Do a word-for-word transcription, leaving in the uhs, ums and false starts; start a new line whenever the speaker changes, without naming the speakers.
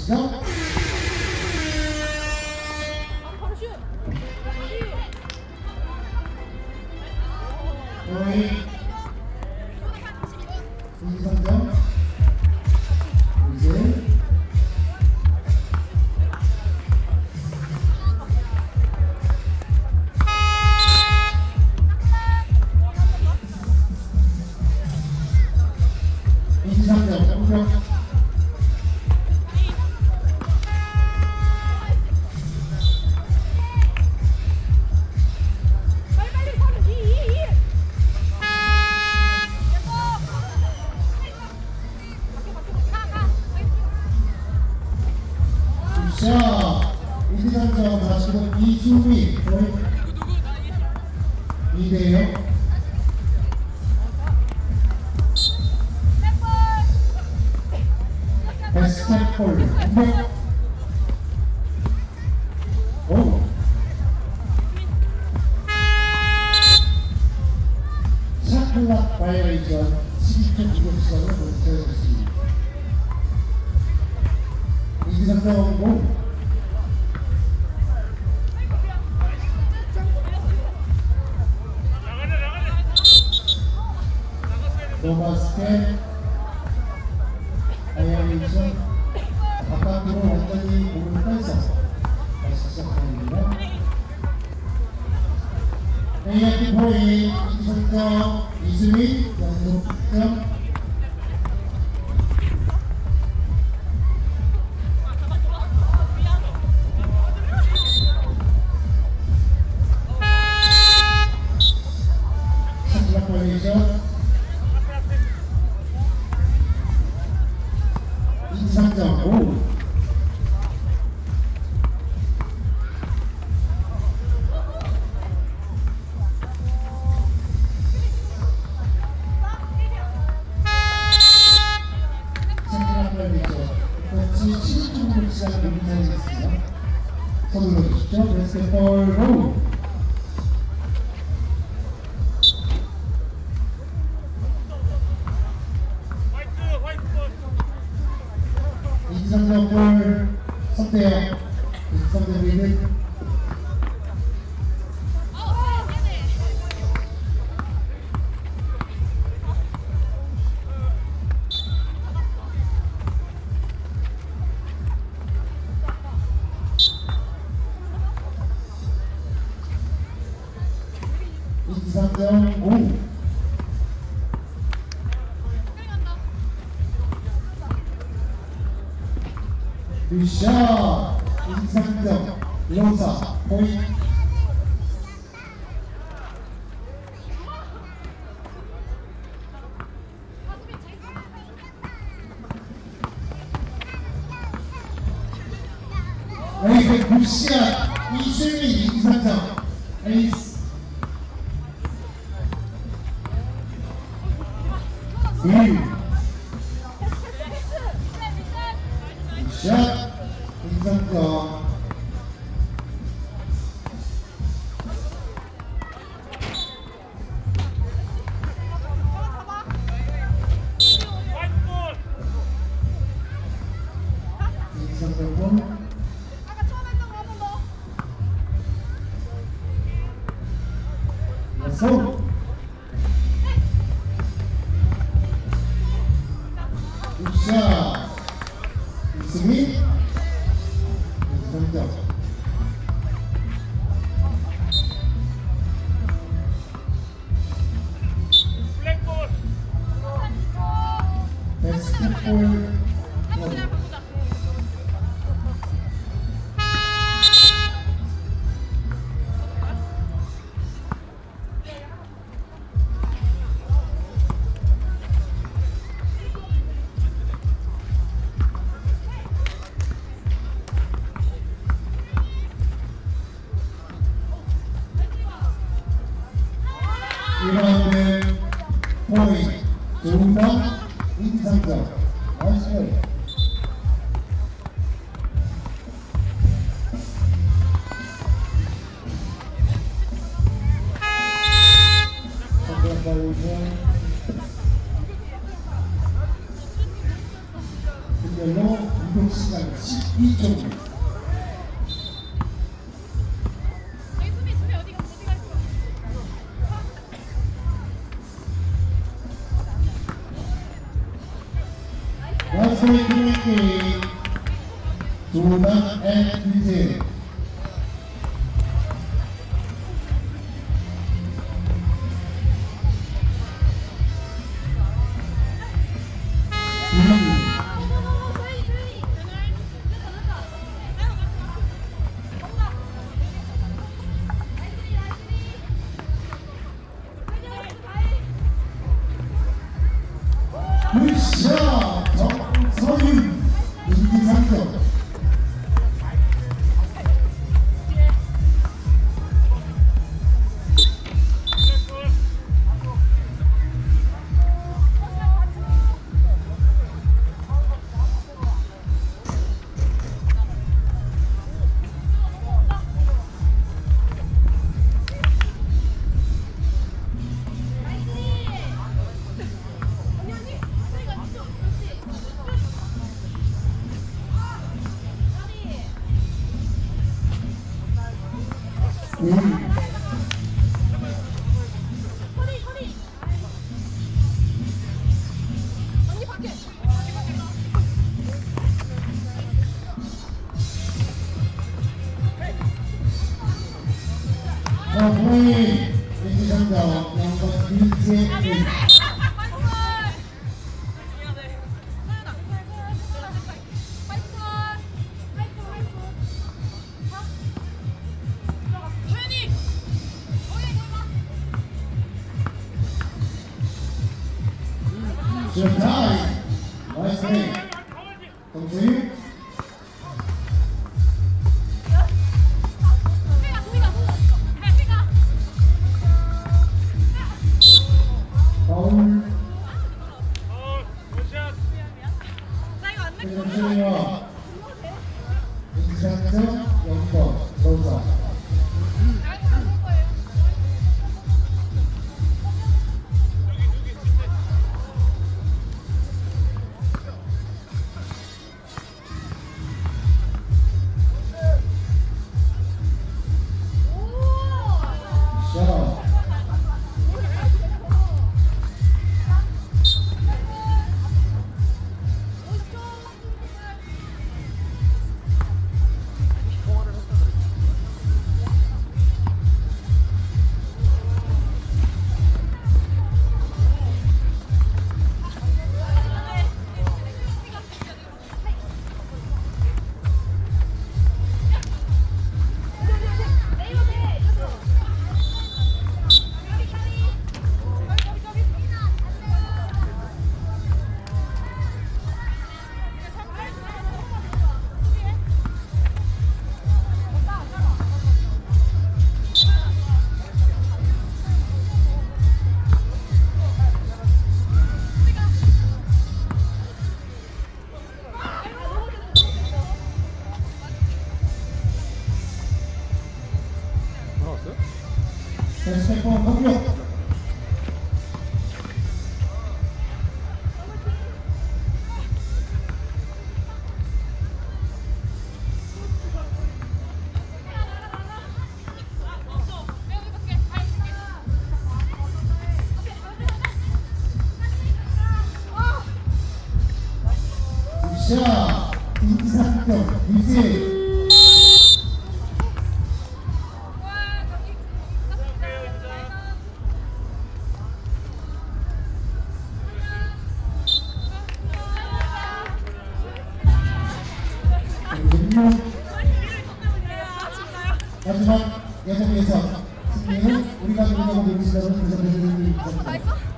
시작. 거의 이상점 이제 이상점 공격 자, 이지상점 다시금 이수미 거의 이 대 영. 베스트볼 공격. 오. 샤클락 바이오레이션 십이 점 이공 시간을 보여줬습니다. 이지상점 공. 노바스켓 바이오레이션 바깥으로 완전히 공을 빼서 다시 시작합니다. 에이아이티 포인 이지상점 이수미 연속 득점. 이지상점 오. 같이 십이 점 시작을 인사드리겠습니다. 손을 넣어주십시오. 베스켓볼 로우. 이지상점 볼 선대요. 이지상점 리드. 이지상점 오. 굿샷. 이지상점 로사 포인트. 에이스 굿샷. 이수미 이지상점 에이스. 일. 굿샷. 이지상점 이지상점 공. 여섯. 굿샷. 이수미 이지상점. 베스트볼 일 라운드 포인트 조은범 이지상점 나이스. 선대한 바이오레이션 근결로 기록 시간 십이 초. Last week in Jordan and D J. 굿샷! 정서윤 이기삼 점. 음. 자, 보이 이기상자 양번 디제이 Showtime! Nice play. Continue. Foul. 세점이와 이기삼 점 영 번 로사. 스테이퍼 공격. 자, 이기삼 점 디제이. 마지막 예선에서 승리는 우리가 누리고 있는 시간을 계속해주는 겁니다.